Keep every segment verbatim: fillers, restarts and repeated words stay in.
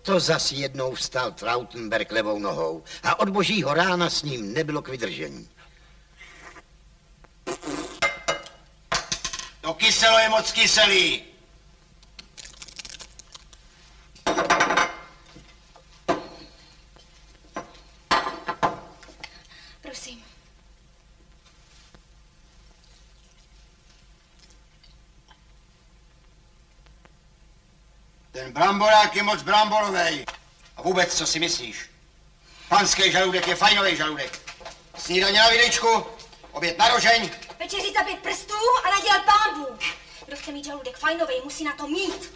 To zas jednou vstal Trautenberg levou nohou a od božího rána s ním nebylo k vydržení. To kyselo je moc kyselý. Prosím. Ten bramborák je moc bramborovej. A vůbec, co si myslíš? Panský žaludek je fajnový žaludek. Snídaně na videčku, oběd na rožeň. Večeři za pět prstů a nadělat pán Bůh. Kdo chce mít žaludek fajnový, musí na to mít.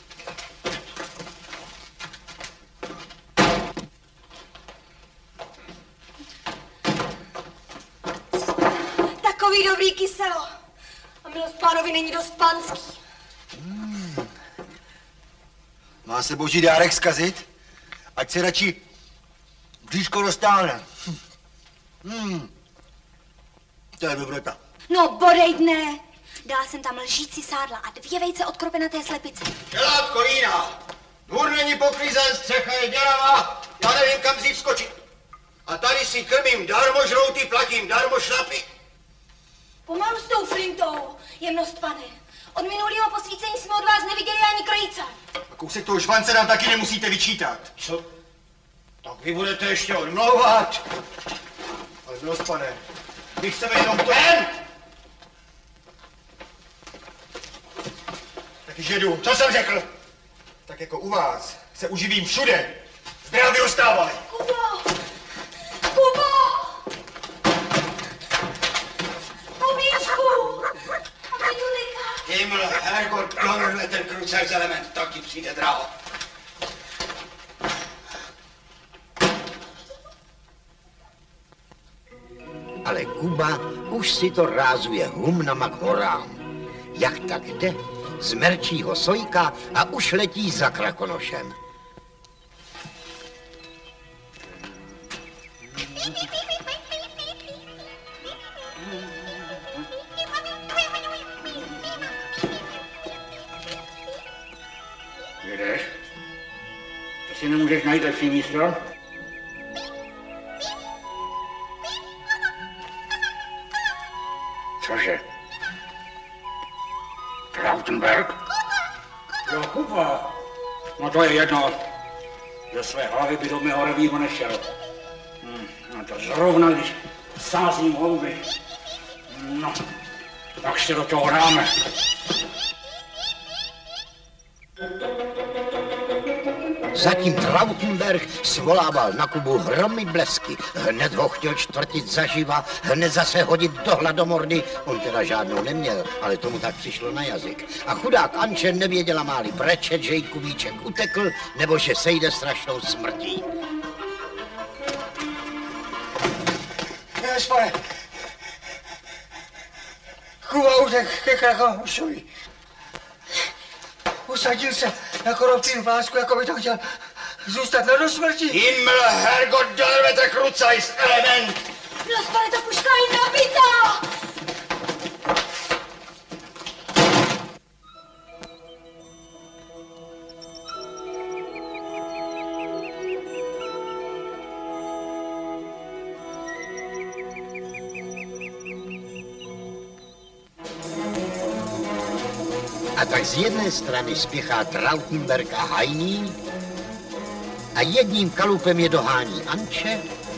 Takový dobrý kyselo. A milost pánovi není dost panský. Hmm. Má se boží dárek zkazit? Ať se radši bříško roztáhne. Hmm. To je dobrota. No bodej dne. Dala jsem tam lžíci sádla a dvě vejce od kropenaté slepice. Dělátko Lína, dvůr není poklizen, střecha je děravá, já nevím, kam dřív skočit. A tady si krmím darmo žrouty, platím darmo šlapy. Pomalu s tou flintou, jemnost pane. Od minulého posvícení jsme od vás neviděli ani krajíce. A kousek toho švance nám taky nemusíte vyčítat. Co? Tak vy budete ještě odmlouvat. Ale milost pane, my chceme jenom ten. Taky žedu, co jsem řekl? Tak jako u vás se uživím všude. Zdraví dostávali. Kubo! Kubo! Kubíčku! A Medulika! Himmel, Herrgott, tohle ten krucer z element, taky přijde draho. Ale Kuba už si to rázuje humnama k horám. Jak tak jde? Z merčího sojka a už letí za Krakonošem. Jdeš? To si nemůžeš najít lepší místo? Cože? Trautenberg? Jo, Kuba. No to je jedno. Ze své hlavy by do mého revíru nešel. Hm, no to zrovna, když sázím houby. No, tak se do toho dáme. Zatím Trautenberg svolával na Kubu hromy blesky. Hned ho chtěl čtvrtit zaživa, hned zase hodit do hladomordy. On teda žádnou neměl, ale tomu tak přišlo na jazyk. A chudák Anče nevěděla máli brečet, že jí Kubíček utekl, nebo že sejde strašnou smrtí. Jež, pane, Kuba utek ke Krakonošovi. Usadil se na koropčím vlásku, jako by to chtěl zůstat na dosmrti. Himmel, Herrgott, Donnerwetter, Kruzajs, element! Milost pane, ta puška je nabitá! A tak z jedné strany spěchá Trautenberg a Hajný a jedním kalupem je dohání Anče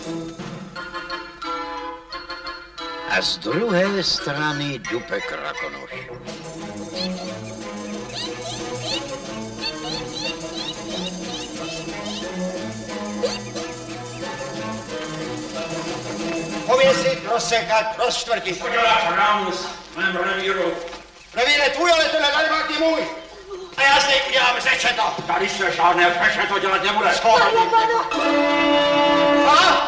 a z druhé strany dupe Krakonoš. Pověsit, rozsekat, rozčtvrtit. Uděláš rámus v mém revíru. Revír je tvůj, ale tenhle darebák je můj. A já z něj udělám řečeto. Tady se žádné řečeto dělat nebude. Pano, pano! A?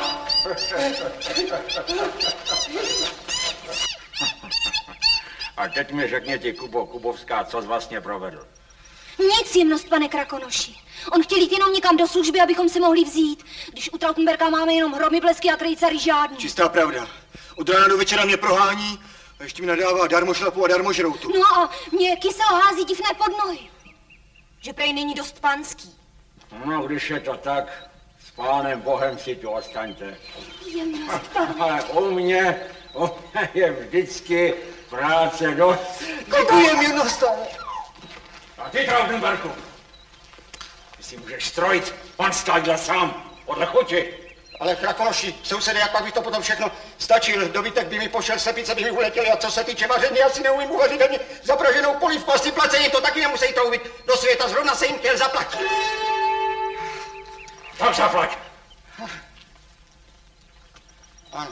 A teď mi řekněte, Kubo, Kubovská, co jsi vlastně provedl? Nic, jemnost pane Krakonoši. On chtěl jít jenom někam do služby, abychom si mohli vzít. Když u Trautenberga máme jenom hromy, blesky a krejcary žádný. Čistá pravda. Od rána do večera mě prohání a ještě mi nadává darmo šlapu a darmo žroutu. No a mě kysel hází divné pod nohy. Že prej není dost panský. No, když je to tak, s pánem Bohem si tu ostaňte. Jemnost, pane. Ale u mě, u mě je vždycky práce dost. Děkujem, jemnost, pane. A ty, Trautenberku, ty si můžeš strojit pan Stádla sám, podle chuti. Ale Krakonoši, sousedy, jak pak bych to potom všechno stačil, dobytek by mi pošel, slepice by mi uletěly a co se týče vaření, já si neumím uvařit ani zapraženou polívku a s tím placením to taky nemusí troubit do světa, zrovna se jim chtěl zaplatit. Tak zaplať. Ano.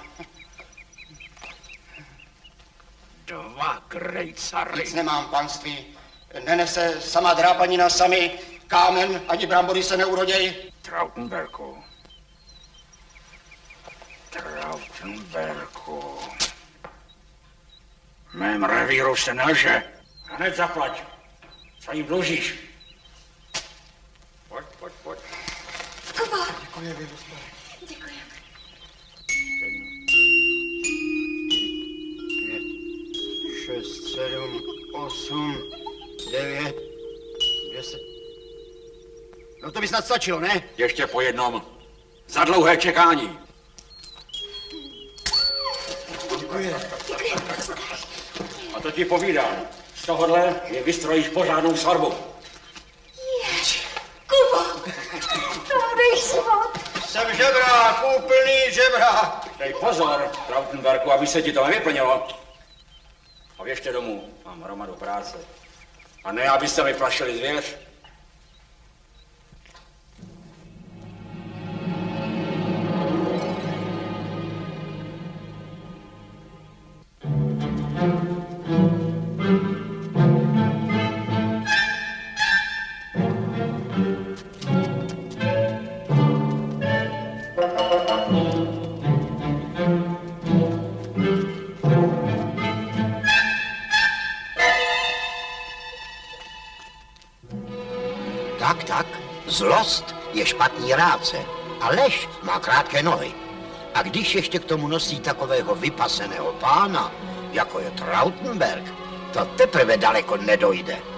Dva grejcary. Nic nemám, panství. Nenese sama drápanina, sami kámen, ani brambory se neurodějí. Trautenberku. Trautenberku. V mém revíru se nelže. Hned zaplať. Co jim dlužíš? Pojď, pojď, pojď. Kuba. Děkuji, vyrůstá. Děkuji. Šest, sedm, osm, devět, deset. No to by snad stačilo, ne? Ještě po jednom. Za dlouhé čekání. Děkuji. A to ti povídám. Z tohohle je vystrojíš pořádnou svatbu. Jež, Kubo, to dej život. Jsem žebrák, úplný žebrák. Dej pozor, Trautenberku, aby se ti to nevyplnilo. A běžte domů, mám hromadu práce. A ne, abyste mi plašili zvěř. Tak, tak, zlost je špatný rádce a lež má krátké nohy. A když ještě k tomu nosí takového vypaseného pána, jako je Trautenberg, to teprve daleko nedojde.